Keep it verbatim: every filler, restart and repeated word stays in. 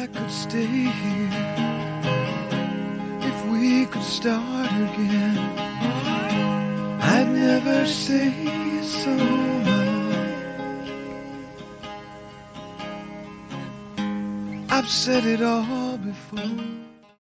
I could stay here, if we could start again, I'd never say so much. I've said it all before.